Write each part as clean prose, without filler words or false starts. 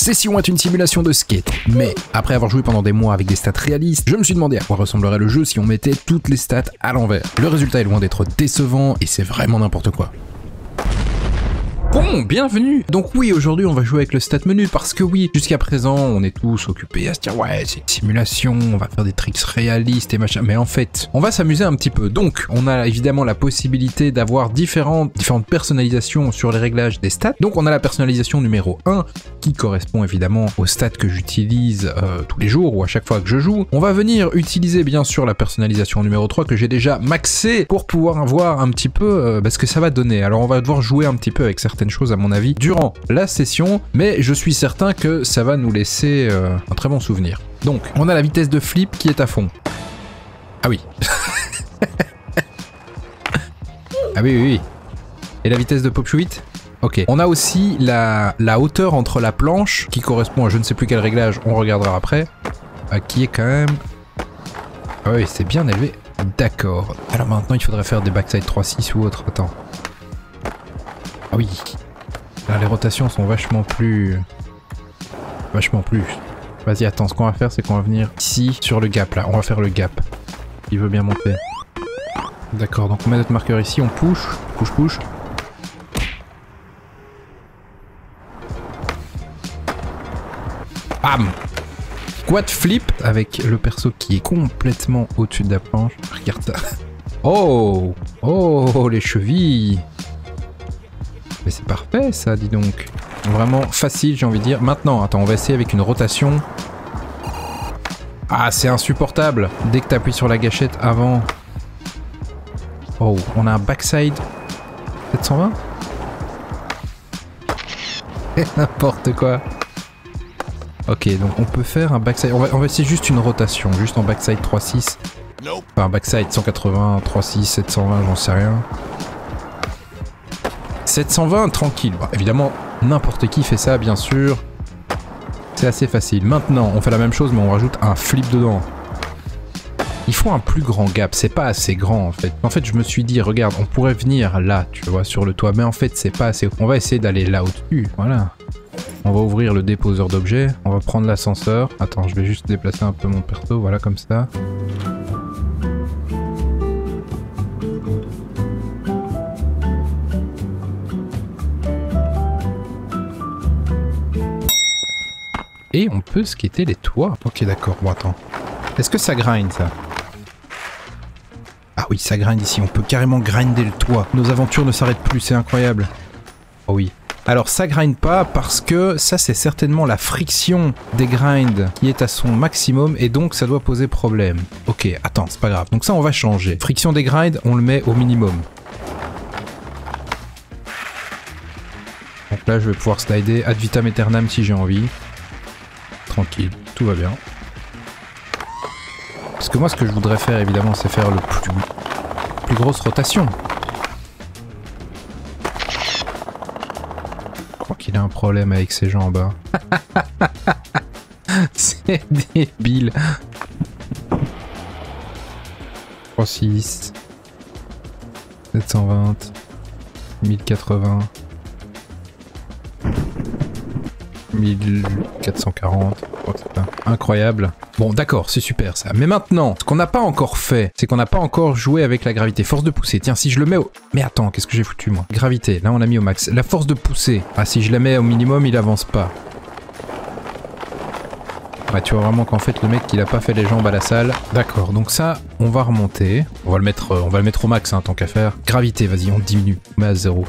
session est une simulation de skate. Mais après avoir joué pendant des mois avec des stats réalistes, je me suis demandé à quoi ressemblerait le jeu si on mettait toutes les stats à l'envers. Le résultat est loin d'être décevant et c'est vraiment n'importe quoi. Bon, bienvenue. Donc oui, aujourd'hui on va jouer avec le stat menu parce que oui, jusqu'à présent on est tous occupés à se dire ouais c'est une simulation, on va faire des tricks réalistes et machin, mais en fait on va s'amuser un petit peu. Donc on a évidemment la possibilité d'avoir différentes personnalisations sur les réglages des stats. Donc on a la personnalisation numéro 1 qui correspond évidemment aux stats que j'utilise tous les jours ou à chaque fois que je joue. On va venir utiliser bien sûr la personnalisation numéro 3 que j'ai déjà maxé pour pouvoir voir un petit peu ce que ça va donner. Alors on va devoir jouer un petit peu avec certaines choses à mon avis durant la session, mais je suis certain que ça va nous laisser un très bon souvenir. Donc on a la vitesse de flip qui est à fond. Ah oui. Ah oui, oui, oui. Et la vitesse de pop shoot? Ok. On a aussi la hauteur entre la planche qui correspond à je ne sais plus quel réglage, on regardera après, qui est quand même... Ah oui, c'est bien élevé. D'accord. Alors maintenant il faudrait faire des backside 3-6 ou autre. Attends. Ah oui. Là, les rotations sont vachement plus... Vas-y, attends, ce qu'on va faire, c'est qu'on va venir ici, sur le gap, là. On va faire le gap. Il veut bien monter. D'accord, donc on met notre marqueur ici, on push. Push. Bam! Quad flip avec le perso qui est complètement au-dessus de la planche. Regarde ça. Oh! Oh, les chevilles! Mais c'est parfait ça, dis donc. Vraiment facile, j'ai envie de dire. Maintenant, attends, on va essayer avec une rotation. Ah, c'est insupportable. Dès que tu appuies sur la gâchette avant. Oh, on a un backside 720. N'importe quoi. Ok, donc on peut faire un backside. On va essayer juste une rotation, juste en backside 3.6. Enfin, backside 180, 3.6, 720, j'en sais rien. 720, tranquille. Bah, évidemment, n'importe qui fait ça, bien sûr. C'est assez facile. Maintenant, on fait la même chose, mais on rajoute un flip dedans. Il faut un plus grand gap. C'est pas assez grand, en fait. En fait, je me suis dit, regarde, on pourrait venir là, tu vois, sur le toit. Mais en fait, c'est pas assez. On va essayer d'aller là au-dessus. Voilà. On va ouvrir le déposeur d'objets. On va prendre l'ascenseur. Attends, je vais juste déplacer un peu mon perso. Voilà, comme ça. Et on peut skater les toits. Ok, d'accord. Bon, attends. Est-ce que ça grind, ça? Ah oui, ça grind ici. On peut carrément grinder le toit. Nos aventures ne s'arrêtent plus. C'est incroyable. Oh oui. Alors, ça grind pas parce que ça, c'est certainement la friction des grinds qui est à son maximum et donc ça doit poser problème. Ok, attends, c'est pas grave. Donc ça, on va changer. Friction des grinds, on le met au minimum. Donc là, je vais pouvoir slider ad vitam aeternam si j'ai envie. Tranquille, tout va bien. Parce que moi, ce que je voudrais faire, évidemment, c'est faire le plus grosse rotation. Je crois qu'il a un problème avec ses jambes. Hein. C'est débile. 3.6 720 1080 1440, incroyable. Bon d'accord, c'est super ça. Mais maintenant, ce qu'on n'a pas encore fait, c'est qu'on n'a pas encore joué avec la gravité. Force de pousser, tiens si je le mets au... Mais attends, qu'est-ce que j'ai foutu moi? Gravité, là on l'a mis au max. La force de pousser, ah si je la mets au minimum, il avance pas. Ouais, tu vois vraiment qu'en fait le mec il a pas fait les jambes à la salle. D'accord, donc ça, on va remonter. On va le mettre au max hein, tant qu'à faire. Gravité, vas-y, on diminue. On met à 0.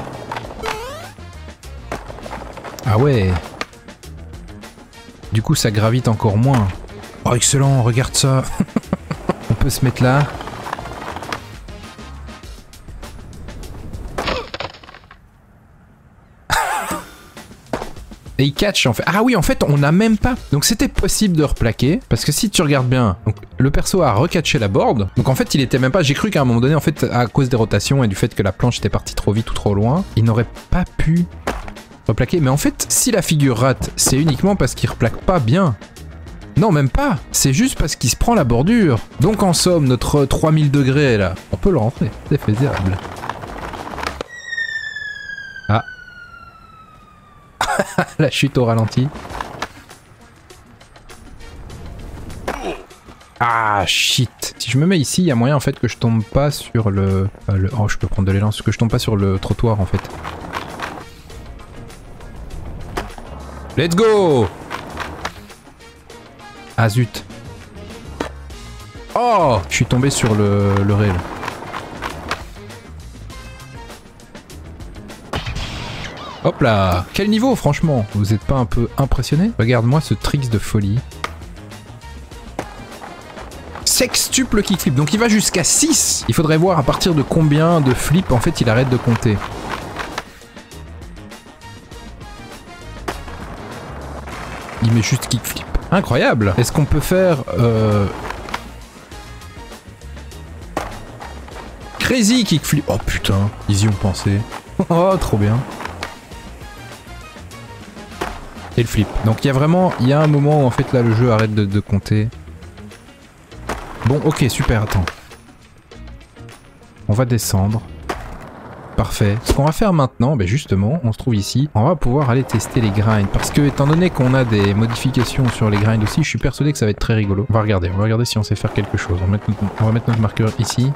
Ah ouais. Du coup, ça gravite encore moins. Oh, excellent, regarde ça. On peut se mettre là. Et il catch en fait. Ah oui, en fait, on n'a même pas. Donc c'était possible de replaquer. Parce que si tu regardes bien, donc, le perso a recatché la board. Donc en fait, il était même pas... J'ai cru qu'à un moment donné, en fait, à cause des rotations et du fait que la planche était partie trop vite ou trop loin, il n'aurait pas pu... replaquer, mais en fait, si la figure rate, c'est uniquement parce qu'il replaque pas bien. Non, même pas. C'est juste parce qu'il se prend la bordure. Donc en somme, notre 3000 degrés là, on peut le rentrer. C'est faisable. Ah. La chute au ralenti. Ah, shit. Si je me mets ici, il y a moyen en fait que je tombe pas sur le... Oh, je peux prendre de l'élan, que je tombe pas sur le trottoir en fait. Let's go! Ah zut. Oh! Je suis tombé sur le rail. Hop là! Quel niveau franchement? Vous êtes pas un peu impressionné? Regarde-moi ce tricks de folie. Sextuple kickflip, donc il va jusqu'à 6. Il faudrait voir à partir de combien de flips en fait il arrête de compter. Il met juste kickflip. Incroyable! Est-ce qu'on peut faire... Crazy kickflip? Oh putain, ils y ont pensé. Oh, trop bien. Et le flip. Donc il y a vraiment... Il y a un moment où en fait là le jeu arrête de compter. Bon, ok, super, attends. On va descendre. Parfait. Ce qu'on va faire maintenant, ben justement, on se trouve ici. On va pouvoir aller tester les grinds. Parce que, étant donné qu'on a des modifications sur les grinds aussi, je suis persuadé que ça va être très rigolo. On va regarder si on sait faire quelque chose. On va mettre notre marqueur ici.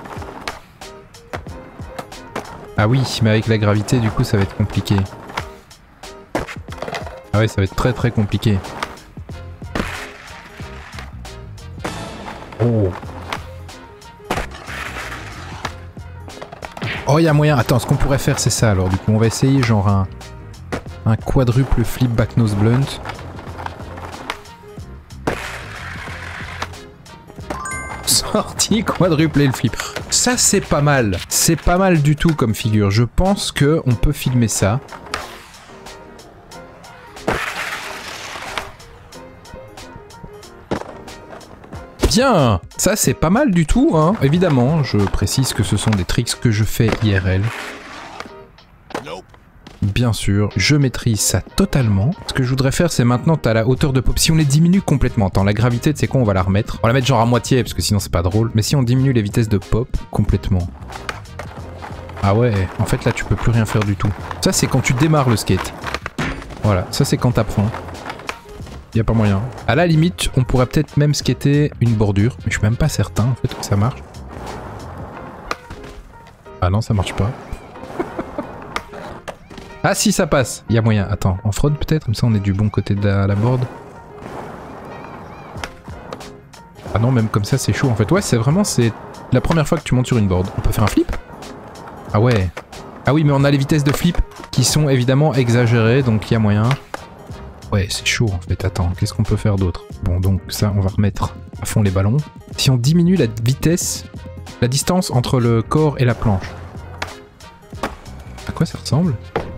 Ah oui, mais avec la gravité, du coup, ça va être compliqué. Ah ouais, ça va être très très compliqué. Oh. Oh, il y a moyen. Attends, ce qu'on pourrait faire, c'est ça. Alors, du coup, on va essayer genre un quadruple flip back nose blunt. Sorti, quadruple et le flip. Ça, c'est pas mal. C'est pas mal du tout comme figure. Je pense que on peut filmer ça. Bien, ça c'est pas mal du tout, hein. Évidemment, je précise que ce sont des tricks que je fais IRL. Bien sûr, je maîtrise ça totalement. Ce que je voudrais faire, c'est maintenant, t'as la hauteur de pop. Si on les diminue complètement, attends, la gravité, tu sais quoi, on va la remettre. On va la mettre genre à moitié, parce que sinon c'est pas drôle. Mais si on diminue les vitesses de pop complètement. Ah ouais, en fait là tu peux plus rien faire du tout. Ça c'est quand tu démarres le skate. Voilà, ça c'est quand t'apprends. Y a pas moyen. À la limite, on pourrait peut-être même skater une bordure, mais je suis même pas certain en fait que ça marche. Ah non, ça marche pas. Ah si, ça passe. Y a moyen. Attends, en fraude peut-être, comme ça on est du bon côté de la board. Ah non, même comme ça c'est chaud en fait. Ouais, c'est vraiment c'est la première fois que tu montes sur une board. On peut faire un flip? Ah ouais. Ah oui, mais on a les vitesses de flip qui sont évidemment exagérées, donc y a moyen. Ouais, c'est chaud en fait. Attends, qu'est-ce qu'on peut faire d'autre? Bon, donc ça, on va remettre à fond les ballons. Si on diminue la vitesse, la distance entre le corps et la planche. À quoi ça ressemble?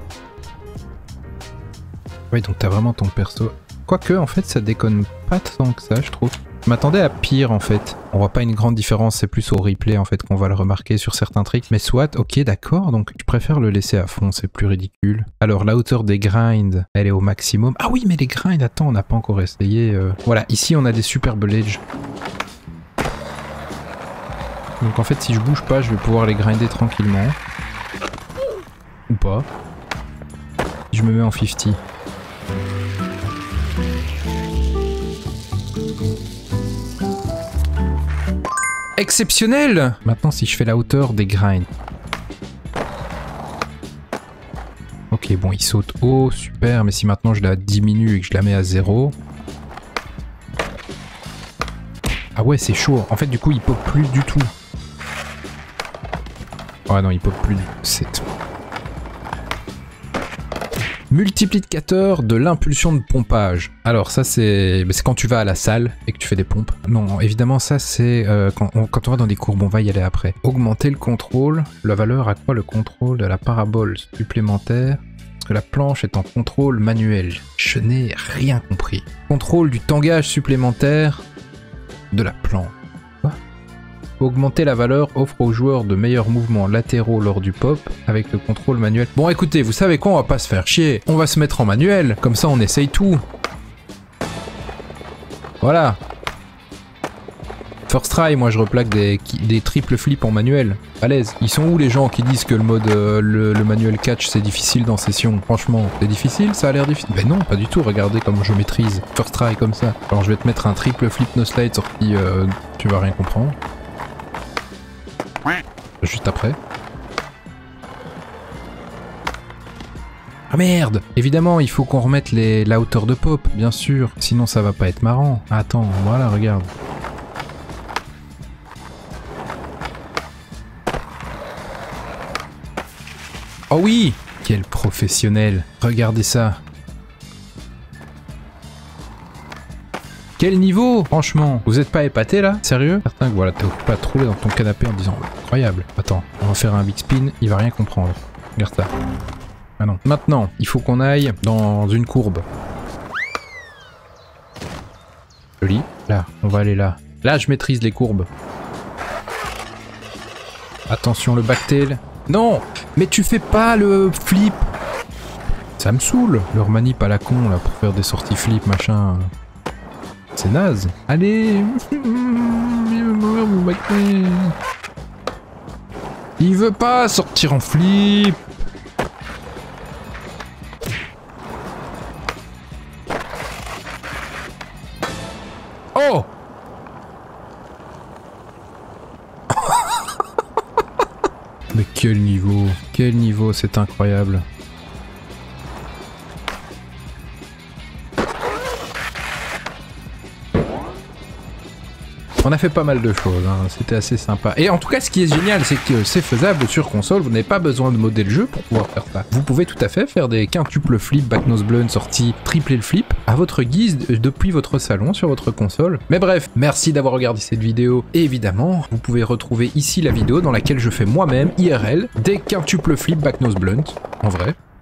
Ouais, donc t'as vraiment ton perso. Quoique, en fait, ça déconne pas tant que ça, je trouve. Je m'attendais à pire, en fait. On voit pas une grande différence, c'est plus au replay, en fait, qu'on va le remarquer sur certains tricks. Mais soit, ok, d'accord, donc je préfère le laisser à fond, c'est plus ridicule. Alors, la hauteur des grinds, elle est au maximum. Ah oui, mais les grinds, attends, on n'a pas encore essayé. Voilà, ici, on a des superbes ledges. Donc, en fait, si je bouge pas, je vais pouvoir les grinder tranquillement. Ou pas. Si je me mets en 50. Exceptionnel! Maintenant, si je fais la hauteur des grinds. Ok, bon, il saute haut, super, mais si maintenant je la diminue et que je la mets à 0... Ah ouais, c'est chaud. En fait, du coup, il pop plus du tout. Ouais, non, il pop plus du tout. C'est... Multiplicateur de l'impulsion de pompage. Alors ça c'est quand tu vas à la salle et que tu fais des pompes. Non, évidemment ça c'est quand on va dans des courbes, on va y aller après. Augmenter le contrôle. La valeur accroît le contrôle de la parabole supplémentaire. Parce que la planche est en contrôle manuel. Je n'ai rien compris. Contrôle du tangage supplémentaire de la planche. Augmenter la valeur offre aux joueurs de meilleurs mouvements latéraux lors du pop avec le contrôle manuel. Bon écoutez, vous savez quoi, on va pas se faire chier. On va se mettre en manuel, comme ça on essaye tout. Voilà. First try, moi je replaque des triple flips en manuel. À l'aise. Ils sont où les gens qui disent que le mode le manuel catch c'est difficile dans session? Franchement, c'est difficile? Ça a l'air difficile. Ben non, pas du tout. Regardez comme je maîtrise. First try comme ça. Alors je vais te mettre un triple flip no slide sorti, tu vas rien comprendre. Juste après. Ah merde! Évidemment, il faut qu'on remette la hauteur de pop, bien sûr. Sinon ça va pas être marrant. Attends, voilà, regarde. Oh oui! Quel professionnel! Regardez ça! Quel niveau! Franchement, vous êtes pas épaté là? Sérieux? Certain que voilà, t'es occupé à te rouler dans ton canapé en disant incroyable. Attends, on va faire un big spin, il va rien comprendre. Regarde ça. Ah non. Maintenant, il faut qu'on aille dans une courbe. Joli. Là, on va aller là. Là, je maîtrise les courbes. Attention, le backtail. Non! Mais tu fais pas le flip! Ça me saoule, leur manip à la con là pour faire des sorties flip machin. C'est naze. Allez! Il veut pas sortir en flip! Oh! Mais quel niveau, c'est incroyable. On a fait pas mal de choses, hein. C'était assez sympa. Et en tout cas, ce qui est génial, c'est que c'est faisable sur console. Vous n'avez pas besoin de modder le jeu pour pouvoir faire ça. Vous pouvez tout à fait faire des quintuples flips, back nose blunt sortie, tripler le flip à votre guise depuis votre salon sur votre console. Mais bref, merci d'avoir regardé cette vidéo. Et évidemment, vous pouvez retrouver ici la vidéo dans laquelle je fais moi-même, IRL, des quintuples flips, back nose blunt. En vrai.